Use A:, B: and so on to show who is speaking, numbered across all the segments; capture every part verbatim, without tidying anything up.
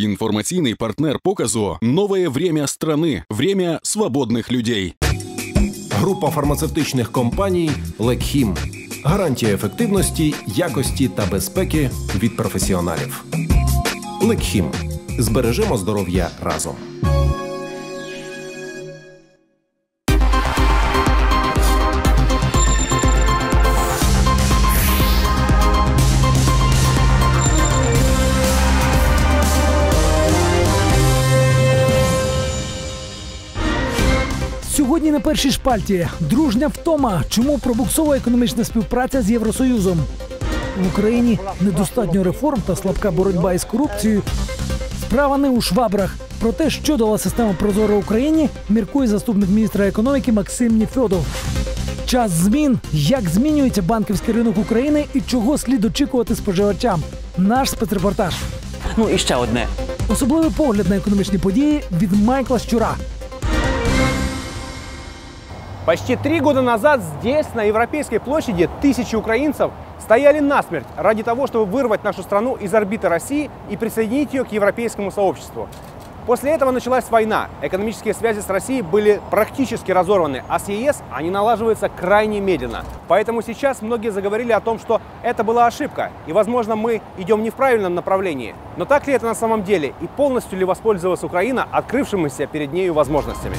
A: Информационный партнер показу «Новое время страны. Время свободных людей».
B: Група фармацевтичних компаній «Лекхім». Гарантія ефективності, якості та безпеки від професіоналів. «Лекхім». Збережемо здоров'я разом.
C: Сьогодні на першій шпальті дружня втома. Чому пробуксовує економічна співпраця з Євросоюзом? В Україні недостатньо реформ та слабка боротьба із корупцією. Справа не у швабрах. Про те, що дала система «Прозоро Україні», міркує заступник міністра економіки Максим Нефьодов. Час змін. Як змінюється банківський ринок України і чого слід очікувати споживачам? Наш спецрепортаж.
D: Ну і ще одне.
C: Особливий погляд на економічні події від Майкла Щура.
E: Почти три года назад здесь, на Европейской площади, тысячи украинцев стояли насмерть ради того, чтобы вырвать нашу страну из орбиты России и присоединить ее к европейскому сообществу. После этого началась война. Экономические связи с Россией были практически разорваны, а с ЕС они налаживаются крайне медленно. Поэтому сейчас многие заговорили о том, что это была ошибка, и, возможно, мы идем не в правильном направлении. Но так ли это на самом деле, и полностью ли воспользовалась Украина открывшимися перед нею возможностями?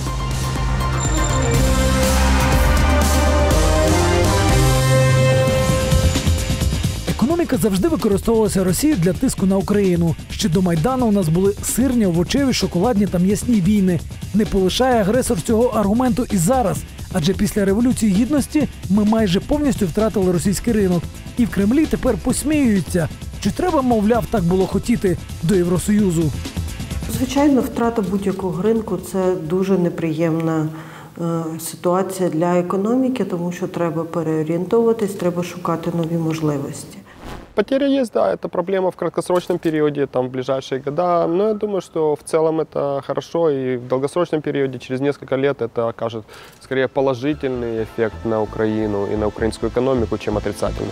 C: Економіка завжди використовувалася Росією для тиску на Україну. Ще до Майдану у нас були сирні, овочеві, шоколадні та м'ясні війни. Не полишає агресор цього аргументу і зараз. Адже після Революції Гідності ми майже повністю втратили російський ринок. І в Кремлі тепер посміюються. Чи треба, мовляв, так було хотіти до Євросоюзу?
F: Звичайно, втрата будь-якого ринку – це дуже неприємна ситуація для економіки, тому що треба переорієнтовуватись, треба шукати нові можливості.
G: Потеря есть, да, это проблема в краткосрочном периоде, там, в ближайшие года, но я думаю, что в целом это хорошо, и в долгосрочном периоде, через несколько лет, это окажет скорее положительный эффект на Украину и на украинскую экономику, чем отрицательный.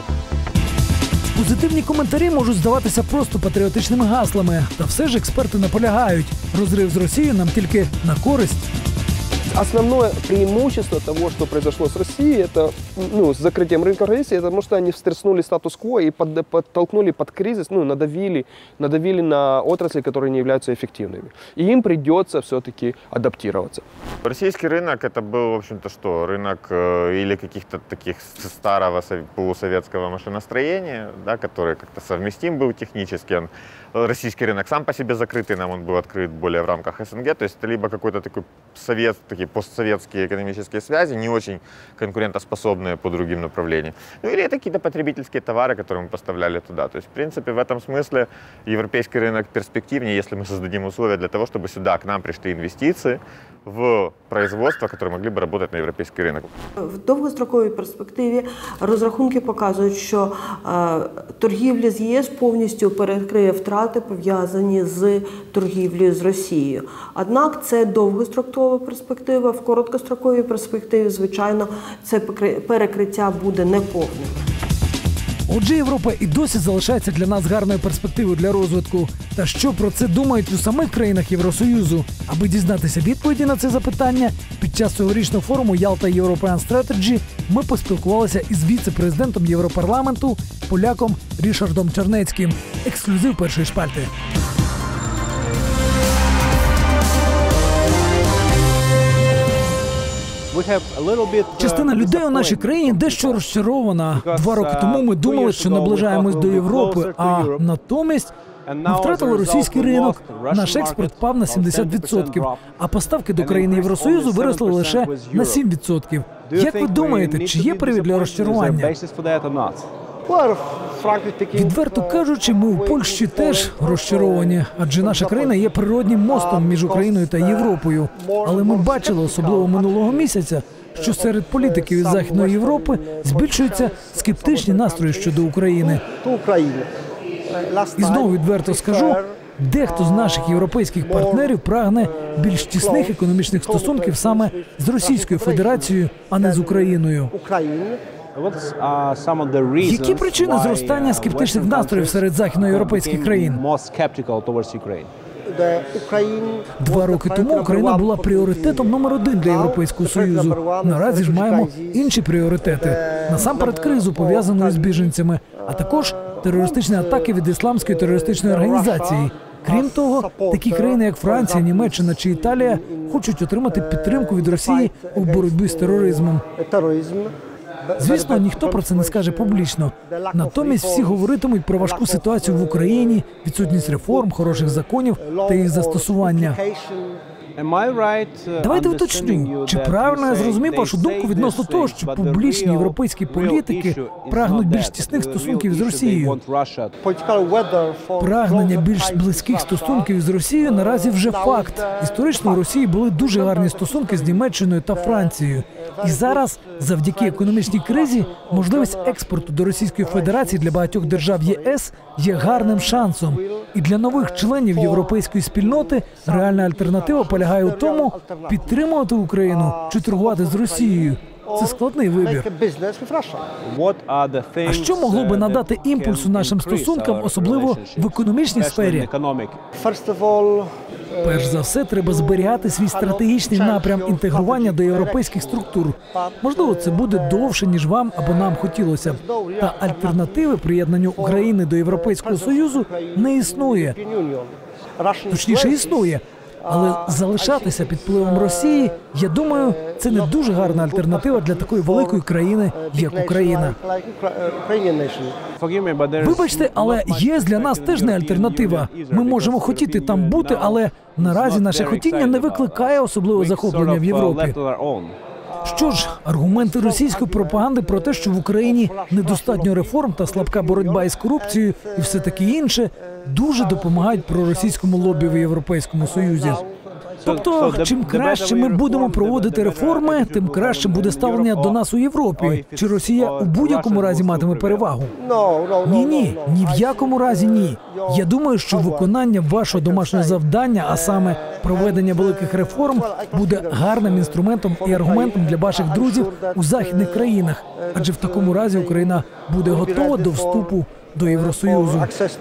C: Позитивні коментарі можуть здаватися просто патріотичними гаслами, та все ж експерти наполягають, розрив з Росією нам тільки на користь.
G: Основное преимущество того, что произошло с Россией, это, ну, с закрытием рынка России, это потому что они встряснули статус-кво и под, подтолкнули под кризис, ну, надавили, надавили на отрасли, которые не являются эффективными. И им придется все-таки адаптироваться.
H: Российский рынок это был, в общем-то, что? Рынок э, или каких-то таких старого полусоветского машиностроения, да, который как-то совместим был технически. Он, российский рынок сам по себе закрытый, нам он был открыт более в рамках СНГ, то есть это либо какой-то такой совет, такие постсоветские экономические связи, не очень конкурентоспособные по другим направлениям. Ну или это какие-то потребительские товары, которые мы поставляли туда. То есть, в принципе, в этом смысле европейский рынок перспективнее, если мы создадим условия для того, чтобы сюда к нам пришли инвестиции в производство, которые могли бы работать на европейский рынок.
F: В довгостроковій перспективі розрахунки показують, що е, торгівля з ЄС повністю перекриє втрати, пов'язані з торгівлею з Росією. Однак це довгострокова перспектива, в короткостроковій перспективі, звичайно, це перекриття буде неповним.
C: Отже, Європа і досі залишається для нас гарною перспективою для розвитку. Та що про це думають у самих країнах Євросоюзу? Аби дізнатися відповіді на це запитання, під час цьогорічного форуму Yalta European Strategy ми поспілкувалися із віце-президентом Європарламенту, поляком Рішардом Чернецьким. Ексклюзив першої шпальти. Частина людей у нашій країні дещо розчарована. Два роки тому ми думали, що наближаємось до Європи, а натомість ми втратили російський ринок. Наш експорт впав на сімдесят відсотків, а поставки до країн Євросоюзу виросли лише на сім відсотків. Як ви думаєте, чи є привід для розчарування? Відверто кажучи, ми у Польщі теж розчаровані, адже наша країна є природнім мостом між Україною та Європою. Але ми бачили, особливо минулого місяця, що серед політиків із Західної Європи збільшуються скептичні настрої щодо України. І знову відверто скажу, дехто з наших європейських партнерів прагне більш тісних економічних стосунків саме з Російською Федерацією, а не з Україною. Які причини зростання скептичних настроїв серед західноєвропейських країн? Два роки тому Україна була пріоритетом номер один для Європейського Союзу. Наразі ж маємо інші пріоритети. Насамперед кризу, пов'язану з біженцями, а також терористичні атаки від ісламської терористичної організації. Крім того, такі країни, як Франція, Німеччина чи Італія, хочуть отримати підтримку від Росії у боротьбі з тероризмом. Звісно, ніхто про це не скаже публічно. Натомість всі говоритимуть про важку ситуацію в Україні, відсутність реформ, хороших законів та їх застосування. Давайте уточню, чи правильно я зрозумів вашу думку відносно того, що публічні європейські політики прагнуть більш тісних стосунків з Росією? Прагнення більш близьких стосунків з Росією наразі вже факт. Історично у Росії були дуже гарні стосунки з Німеччиною та Францією. І зараз, завдяки економічній кризі, можливість експорту до Російської Федерації для багатьох держав ЄС є гарним шансом. І для нових членів європейської спільноти реальна альтернатива полягає у тому, підтримувати Україну чи торгувати з Росією. Це складний вибір. А що могло би надати імпульсу нашим стосункам, особливо в економічній сфері? Перш за все, треба зберігати свій стратегічний напрям інтегрування до європейських структур. Можливо, це буде довше, ніж вам або нам хотілося б. Та альтернативи приєднанню України до Європейського Союзу не існує. Точніше, існує. Але залишатися під впливом Росії, я думаю, це не дуже гарна альтернатива для такої великої країни, як Україна. Вибачте, але ЄС для нас теж не альтернатива. Ми можемо хотіти там бути, але наразі наше хотіння не викликає особливого захоплення в Європі. Що ж, аргументи російської пропаганди про те, що в Україні недостатньо реформ та слабка боротьба із корупцією і все таке інше, дуже допомагають проросійському лобі в Європейському Союзі. Тобто, чим краще ми будемо проводити реформи, тим краще буде ставлення до нас у Європі. Чи Росія у будь-якому разі матиме перевагу? Ні-ні, ні в якому разі ні. Я думаю, що виконання вашого домашнього завдання, а саме проведення великих реформ, буде гарним інструментом і аргументом для ваших друзів у західних країнах. Адже в такому разі Україна буде готова до вступу до Євросоюзу.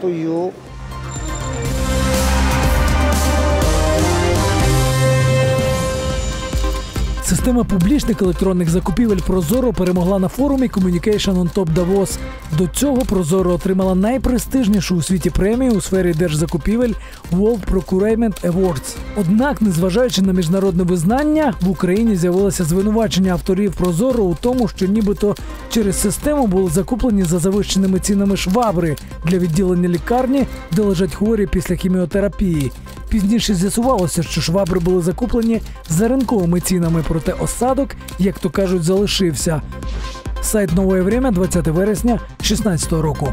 C: Система публічних електронних закупівель ProZorro перемогла на форумі Communication on Top Davos. До цього ProZorro отримала найпрестижнішу у світі премію у сфері держзакупівель World Procurement Awards. Однак, незважаючи на міжнародне визнання, в Україні з'явилося звинувачення авторів ProZorro у тому, що нібито через систему були закуплені за завищеними цінами швабри для відділення лікарні, де лежать хворі після хіміотерапії. Пізніше з'ясувалося, що швабри були закуплені за ринковими цінами, проте осадок, як то кажуть, залишився. Сайт «Нове время», двадцяте вересня дві тисячі шістнадцятого року.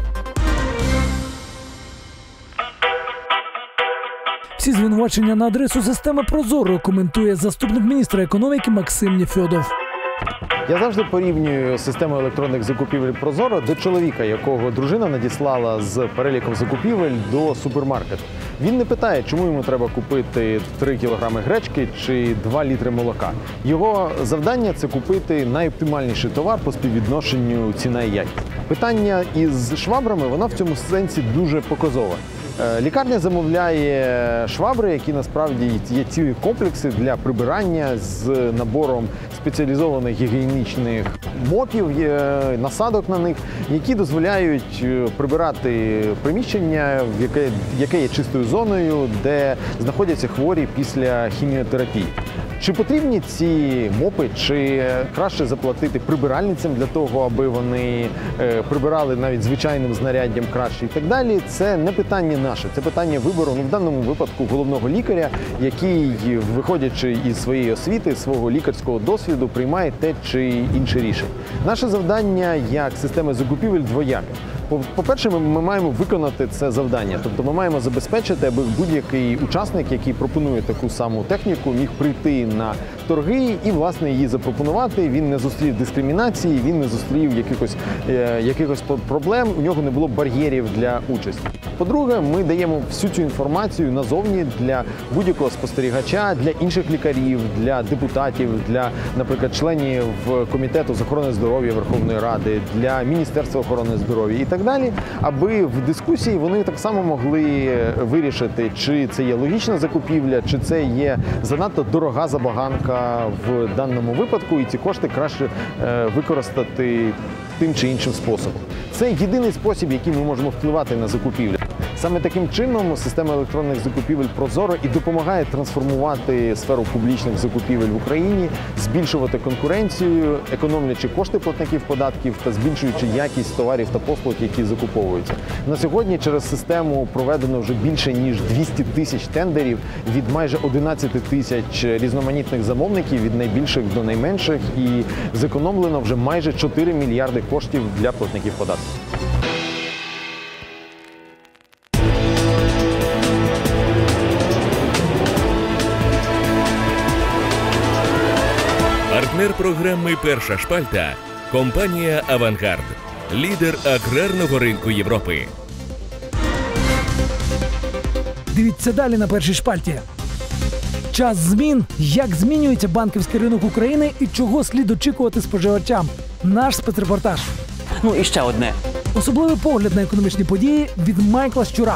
C: Всі звинувачення на адресу системи ProZorro коментує заступник міністра економіки Максим Нефьодов.
D: Я завжди порівнюю систему електронних закупівель ProZorro до чоловіка, якого дружина надіслала з переліком закупівель до супермаркету. Він не питає, чому йому треба купити три кілограми гречки чи два літри молока. Його завдання – це купити найоптимальніший товар по співвідношенню ціна і якість. Питання із швабрами, вона в цьому сенсі дуже показова. Лікарня замовляє швабри, які насправді є цілі комплекси для прибирання з набором спеціалізованих гігієнічних мопів, насадок на них, які дозволяють прибирати приміщення, яке, яке є чистою зоною, де знаходяться хворі після хіміотерапії. Чи потрібні ці мопи, чи краще заплатити прибиральницям для того, аби вони прибирали навіть звичайним знаряддям краще і так далі, це не питання наше, це питання вибору, ну в даному випадку головного лікаря, який, виходячи із своєї освіти, свого лікарського досвіду, приймає те чи інше рішення. Наше завдання як системи закупівель двояке. По-перше, ми, ми маємо виконати це завдання. Тобто ми маємо забезпечити, аби будь-який учасник, який пропонує таку саму техніку, міг прийти на торги і, власне, її запропонувати. Він не зустрів дискримінації, він не зустрів якихось, е, якихось проблем, у нього не було бар'єрів для участі. По-друге, ми даємо всю цю інформацію назовні для будь-якого спостерігача, для інших лікарів, для депутатів, для, наприклад, членів Комітету з охорони здоров'я Верховної Ради, для Міністерства охорони здоров'я і так далі, аби в дискусії вони так само могли вирішити, чи це є логічна закупівля, чи це є занадто дорога забаганка в даному випадку, і ці кошти краще використати тим чи іншим способом. Це єдиний спосіб, яким ми можемо впливати на закупівлю. Саме таким чином система електронних закупівель ProZorro і допомагає трансформувати сферу публічних закупівель в Україні, збільшувати конкуренцію, економлячи кошти платників податків та збільшуючи якість товарів та послуг, які закуповуються. На сьогодні через систему проведено вже більше ніж двісті тисяч тендерів від майже одинадцяти тисяч різноманітних замовників, від найбільших до найменших, і зекономлено вже майже чотири мільярди коштів для платників податків.
I: Партнер програми «Перша шпальта» – компанія «Авангард», лідер аграрного ринку Європи.
C: Дивіться далі на «Першій шпальті». Час змін, як змінюється банківський ринок України і чого слід очікувати споживачам. Наш спецрепортаж.
J: Ну і ще одне.
C: Особливий погляд на економічні події від Майкла Щура.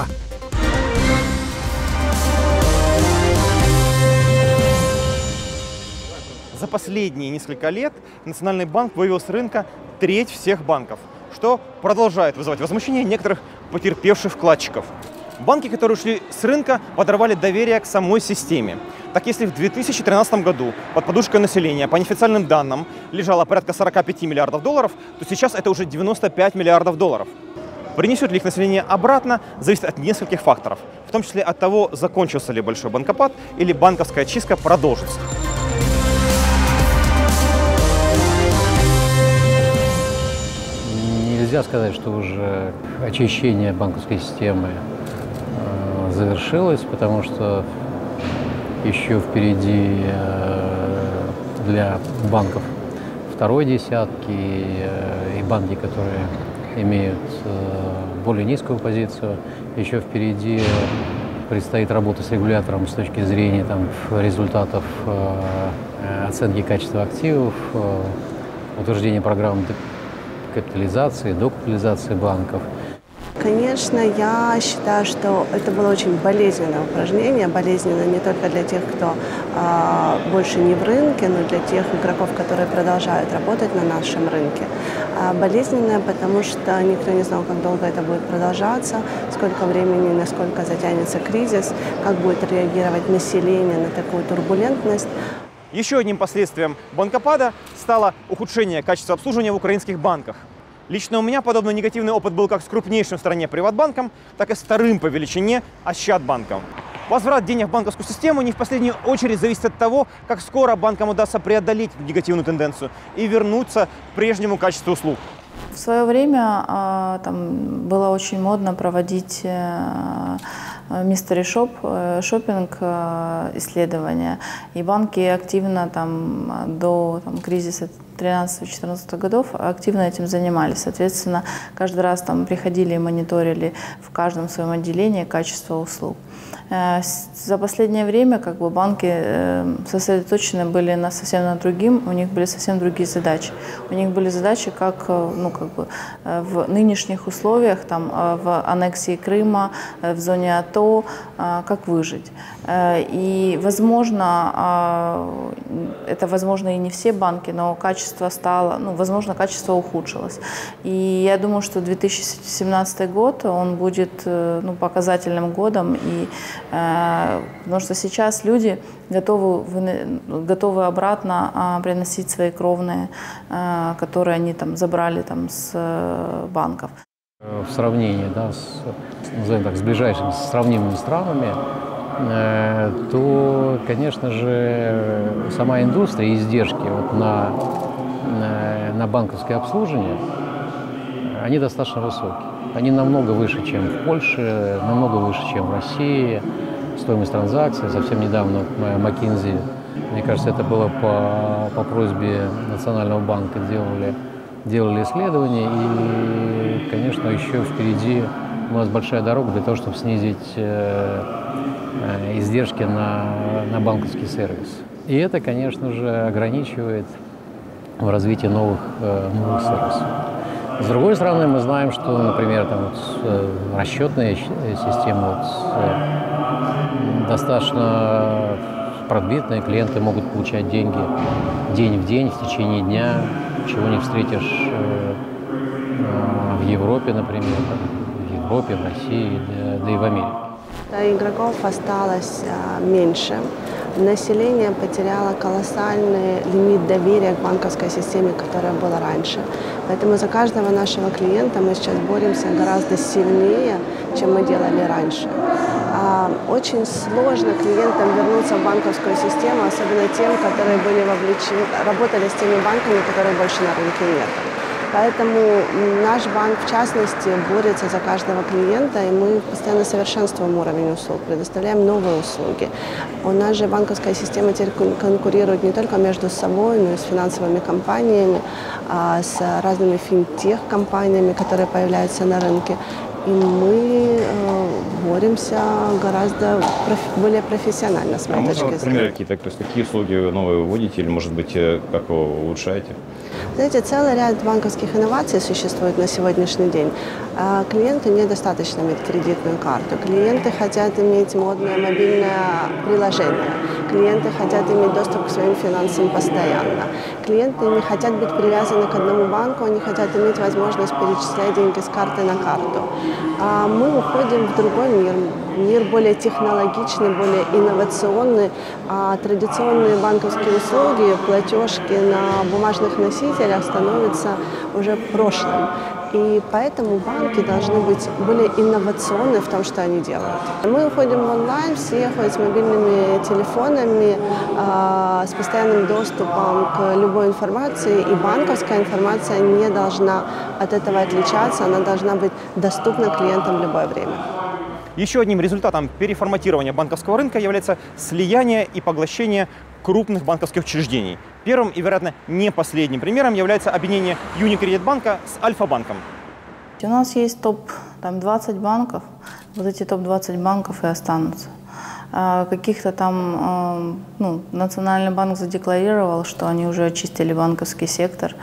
K: За последние несколько лет Национальный банк вывел с рынка треть всех банков, что продолжает вызывать возмущение некоторых потерпевших вкладчиков. Банки, которые ушли с рынка, подорвали доверие к самой системе. Так, если в две тысячи тринадцатом году под подушкой населения, по неофициальным данным, лежало порядка сорока пяти миллиардов долларов, то сейчас это уже девяносто пять миллиардов долларов. Принесет ли их население обратно, зависит от нескольких факторов, в том числе от того, закончился ли большой банкопад или банковская чистка продолжится.
L: Нельзя сказать, что уже очищение банковской системы э, завершилось, потому что еще впереди э, для банков второй десятки э, и банки, которые имеют э, более низкую позицию, еще впереди предстоит работа с регулятором с точки зрения там, результатов э, оценки качества активов, э, утверждения программ капитализации, докапитализации банков.
F: Конечно, я считаю, что это было очень болезненное упражнение. Болезненно не только для тех, кто а, больше не в рынке, но и для тех игроков, которые продолжают работать на нашем рынке. А, болезненное, потому что никто не знал, как долго это будет продолжаться, сколько времени, насколько затянется кризис, как будет реагировать население на такую турбулентность.
K: Еще одним последствием банкопада стало ухудшение качества обслуживания в украинских банках. Лично у меня подобный негативный опыт был как с крупнейшим в стране Приватбанком, так и с вторым по величине Ощадбанком. Возврат денег в банковскую систему не в последнюю очередь зависит от того, как скоро банкам удастся преодолеть негативную тенденцию и вернуться к прежнему качеству услуг.
M: В свое время там было очень модно проводить мистери шоп, шопинг исследования. И банки активно там, до там, кризиса тринадцатого-четырнадцатого годов активно этим занимались. Соответственно, каждый раз там приходили и мониторили в каждом своем отделении качество услуг. За последнее время как бы, банки сосредоточены были на совсем на другим, у них были совсем другие задачи. У них были задачи, как, ну, как бы, в нынешних условиях, там, в аннексии Крыма, в зоне АТО, как выжить. И, возможно, это, возможно, и не все банки, но качество стало, ну, возможно, качество ухудшилось. И я думаю, что две тысячи семнадцатый год, он будет, ну, показательным годом, и, э, потому что сейчас люди готовы, готовы обратно э, приносить свои кровные, э, которые они там забрали там, с э, банков.
L: В сравнении, да, с, назовем так, с ближайшими с сравнимыми странами, э, то, конечно же, сама индустрия, издержки вот на, на, на банковское обслуживание они достаточно высокие. Они намного выше, чем в Польше, намного выше, чем в России. Стоимость транзакций. Совсем недавно McKinsey, мне кажется, это было по, по просьбе Национального банка, делали, делали исследования. И, конечно, еще впереди у нас большая дорога для того, чтобы снизить э, э, издержки на, на банковский сервис. И это, конечно же, ограничивает в развитии новых, э, новых сервисов. С другой стороны, мы знаем, что, например, там, вот, э, расчетные системы вот, э, достаточно продвинутые, клиенты могут получать деньги день в день, в течение дня, чего не встретишь э, э, в Европе, например, там, в Европе, в России, да, да и в Америке.
F: Игроков осталось а, меньше. Население потеряло колоссальный лимит доверия к банковской системе, которая была раньше. Поэтому за каждого нашего клиента мы сейчас боремся гораздо сильнее, чем мы делали раньше. А, очень сложно клиентам вернуться в банковскую систему, особенно тем, которые были вовлечены, работали с теми банками, которые больше на рынке нет. Поэтому наш банк, в частности, борется за каждого клиента, и мы постоянно совершенствуем уровень услуг, предоставляем новые услуги. У нас же банковская система теперь конкурирует не только между собой, но и с финансовыми компаниями, с разными финтех-компаниями, которые появляются на рынке. И мы э, боремся гораздо профи- более профессионально, с моей
J: а
F: точки
J: можно,
F: зрения.
J: например, какие-то, то есть, какие услуги новые вы вводите, или, может быть, как вы улучшаете?
F: Знаете, целый ряд банковских инноваций существует на сегодняшний день. А клиенту недостаточно иметь кредитную карту. Клиенты хотят иметь модное мобильное приложение. Клиенты хотят иметь доступ к своим финансам постоянно. Клиенты не хотят быть привязаны к одному банку, они хотят иметь возможность перечислять деньги с карты на карту. А мы уходим в другой мир. Мир более технологичный, более инновационный. А традиционные банковские услуги, платежки на бумажных носителях становятся уже прошлым. И поэтому банки должны быть более инновационны в том, что они делают. Мы уходим в онлайн, все ходят с мобильными телефонами, э, с постоянным доступом к любой информации, и банковская информация не должна от этого отличаться, она должна быть доступна клиентам в любое время.
K: Еще одним результатом переформатирования банковского рынка является слияние и поглощение крупных банковских учреждений. Первым и, вероятно, не последним примером является объединение Unicredit банка с Альфа-банком.
M: У нас есть топ двадцать банков, вот эти топ двадцать банков и останутся. Каких-то там, ну, Национальный банк задекларировал, что они уже очистили банковский сектор,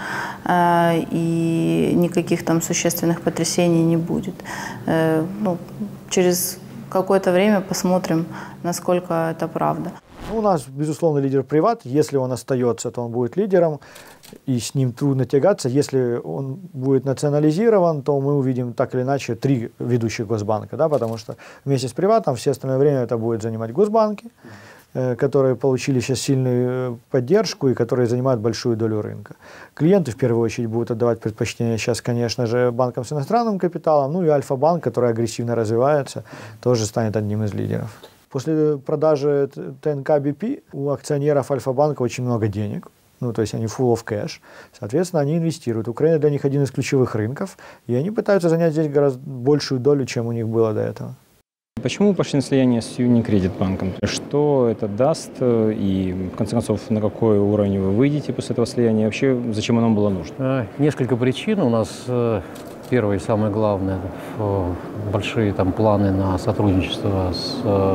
M: и никаких там существенных потрясений не будет. Ну, через какое-то время посмотрим, насколько это правда.
N: У нас, безусловно, лидер Приват. Если он остается, то он будет лидером, и с ним трудно тягаться. Если он будет национализирован, то мы увидим так или иначе три ведущих госбанка, да, потому что вместе с Приватом все остальное время это будет занимать госбанки, э, которые получили сейчас сильную поддержку и которые занимают большую долю рынка. Клиенты в первую очередь будут отдавать предпочтение сейчас, конечно же, банкам с иностранным капиталом, ну и Альфа-банк, который агрессивно развивается, тоже станет одним из лидеров. После продажи ТНК би пи у акционеров Альфа-банка очень много денег, ну, то есть они full of cash, соответственно, они инвестируют. Украина для них один из ключевых рынков, и они пытаются занять здесь гораздо большую долю, чем у них было до этого.
J: Почему пошли на слияние с Unicredit банком? Что это даст и, в конце концов, на какой уровень вы выйдете после этого слияния? Вообще, зачем оно было нужно?
L: Несколько причин. У нас первое и самое главное – большие там планы на сотрудничество с,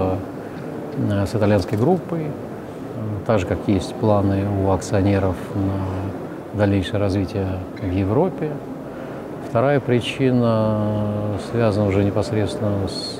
L: с итальянской группой, так же, как есть планы у акционеров на дальнейшее развитие в Европе. Вторая причина связана уже непосредственно с,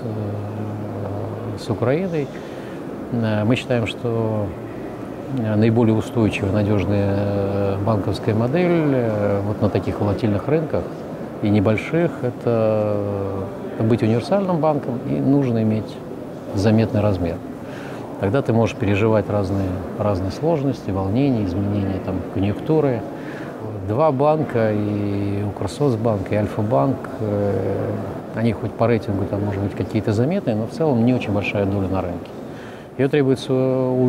L: с Украиной. Мы считаем, что наиболее устойчивая, надежная банковская модель вот на таких волатильных рынках и небольших – это быть универсальным банком, и нужно иметь заметный размер. Тогда ты можешь переживать разные, разные сложности, волнения, изменения там, конъюнктуры. Два банка, и Укрсоцбанк, и Альфа-банк, э, они хоть по рейтингу там, может быть, какие-то заметные, но в целом не очень большая доля на рынке. Ее требуется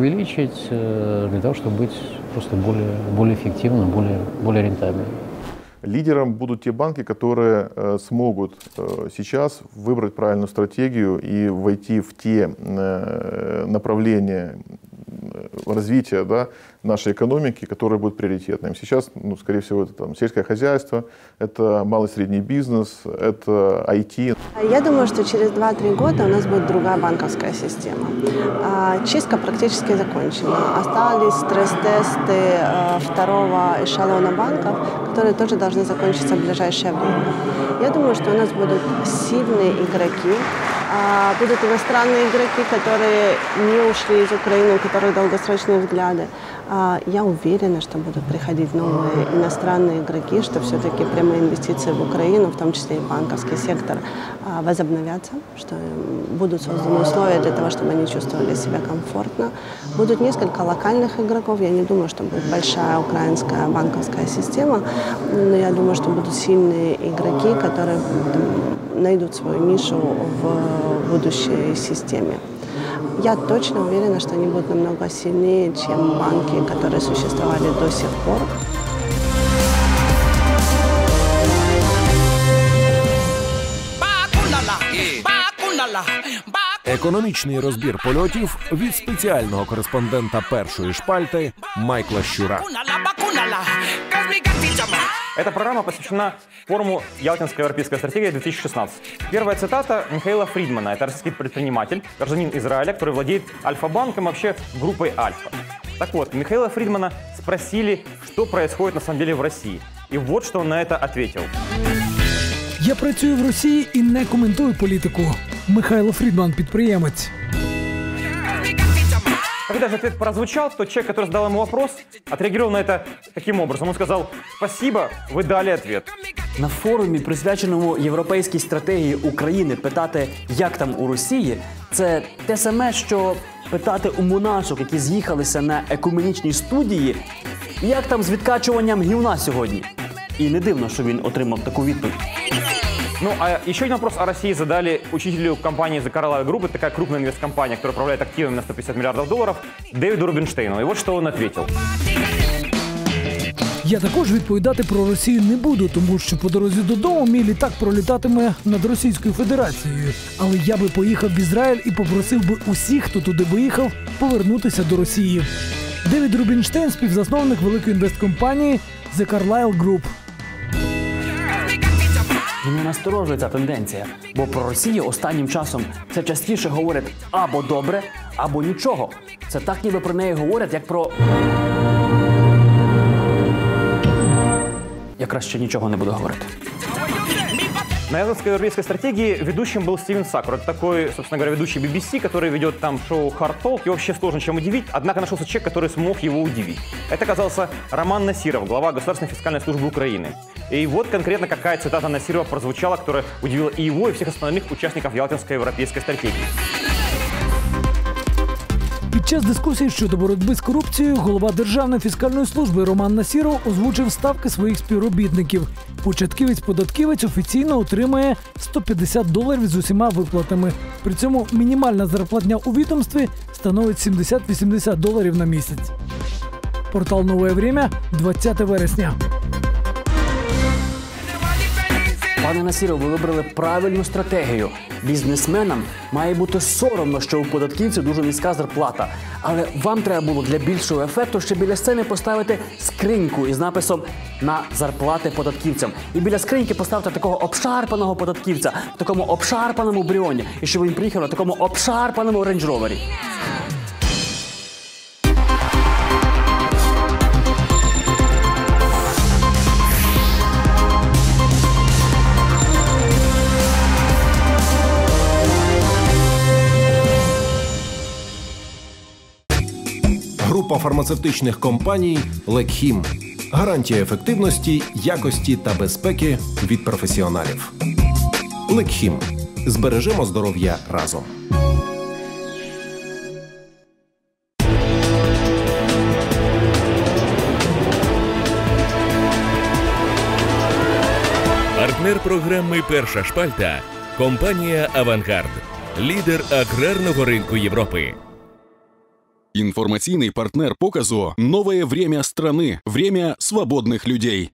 L: увеличить э, для того, чтобы быть просто более, более эффективным, более, более рентабельным.
O: Лидером будут те банки, которые э, смогут э, сейчас выбрать правильную стратегию и войти в те э, направления развития, да, нашей экономики, которые будут приоритетными. Сейчас, ну, скорее всего, это там, сельское хозяйство, это малый и средний бизнес, это ай ти.
F: Я думаю, что через два-три года у нас будет другая банковская система. Чистка практически закончена. Остались стресс-тесты второго эшелона банков, которые тоже должны закончиться в ближайшее время. Я думаю, что у нас будут сильные игроки, будут иностранные игроки, которые не ушли из Украины, у которых долгосрочные взгляды. Я уверена, что будут приходить новые иностранные игроки, что все-таки прямые инвестиции в Украину, в том числе и банковский сектор, возобновятся, что будут созданы условия для того, чтобы они чувствовали себя комфортно. Будут несколько локальных игроков. Я не думаю, что будет большая украинская банковская система, но я думаю, что будут сильные игроки, которые там найдут свою нишу в будущей системе. Я точно уверена, что они будут намного сильнее, чем банки, которые существовали до сих пор.
B: Економічний розбір польотів від спеціального кореспондента першої шпальти Майкла Щура.
K: Эта программа посвящена форуму «Ялтинская европейская стратегия две тысячи шестнадцать». Первая цитата Михаила Фридмана. Это российский предприниматель, гражданин Израиля, который владеет Альфа-банком, вообще группой Альфа. Так вот, Михаила Фридмана спросили, что происходит на самом деле в России. И вот что он на это ответил.
C: Я працюю в Росії і не коментую політику. Михайло Фрідман, підприємець.
K: Когда же ответ прозвучал, то человек, который задал ему вопрос, отреагировал на это таким образом. Он сказал: «Спасибо, вы дали ответ».
P: На форумі, присвяченому європейській стратегії України, питати, як там у Росії, це те саме, що питати у монашок, які з'їхалися на екуменічній студії, як там з відкачуванням гівна сьогодні. І не дивно, що він отримав таку відповідь.
K: Ну, а еще один вопрос о России задали учителю компании The Carlyle Group, это такая крупная инвесткомпания, которая управляет активами на сто пятьдесят миллиардов долларов, Дэвиду Рубинштейну. И вот что он ответил.
C: Я також відповідати про Росію не буду, тому що по дорозі додому мій літак пролітатиме над Російською Федерацією. Але я би поїхав в Ізраїль і попросив би усіх, хто туди виїхав, повернутися до Росії. Девід Рубінштейн – співзасновник великої інвесткомпанії The Carlyle Group.
P: Мене насторожує ця тенденція, бо про Росію останнім часом це частіше говорять або добре, або нічого. Це так ніби про неї говорять, як про... Я краще нічого не буду говорити.
K: На Ялтинской европейской стратегии ведущим был Стивен Сакур. Это такой, собственно говоря, ведущий би би си, который ведет там шоу Hard Talk. Его вообще сложно чем удивить, однако нашелся человек, который смог его удивить. Это оказался Роман Насиров, глава Государственной фискальной службы Украины. И вот конкретно какая цитата Насирова прозвучала, которая удивила и его, и всех остальных участников Ялтинской европейской стратегии.
C: Під час дискусії щодо боротьби з корупцією голова Державної фіскальної служби Роман Насіров озвучив ставки своїх співробітників. Початківець-податківець офіційно отримає сто п'ятдесят доларів з усіма виплатами. При цьому мінімальна зарплатня у відомстві становить сімдесят-вісімдесят доларів на місяць. Портал «Нове время», двадцяте вересня.
P: Пане Насіров, ви вибрали правильну стратегію. Бізнесменам має бути соромно, що у податківців дуже низька зарплата. Але вам треба було для більшого ефекту ще біля сцени поставити скриньку із написом «На зарплати податківцям». І біля скриньки поставити такого обшарпаного податківця в такому обшарпаному бріоні. І щоб він приїхав на такому обшарпаному рейндж-ровері.
B: Група фармацевтичних компаній «Лекхім». Гарантія ефективності, якості та безпеки від професіоналів. «Лекхім». Збережемо здоров'я разом.
I: Партнер програми «Перша шпальта» – компанія «Авангард». Лідер аграрного ринку Європи.
A: Информационный партнер показу «Новое время страны. Время свободных людей».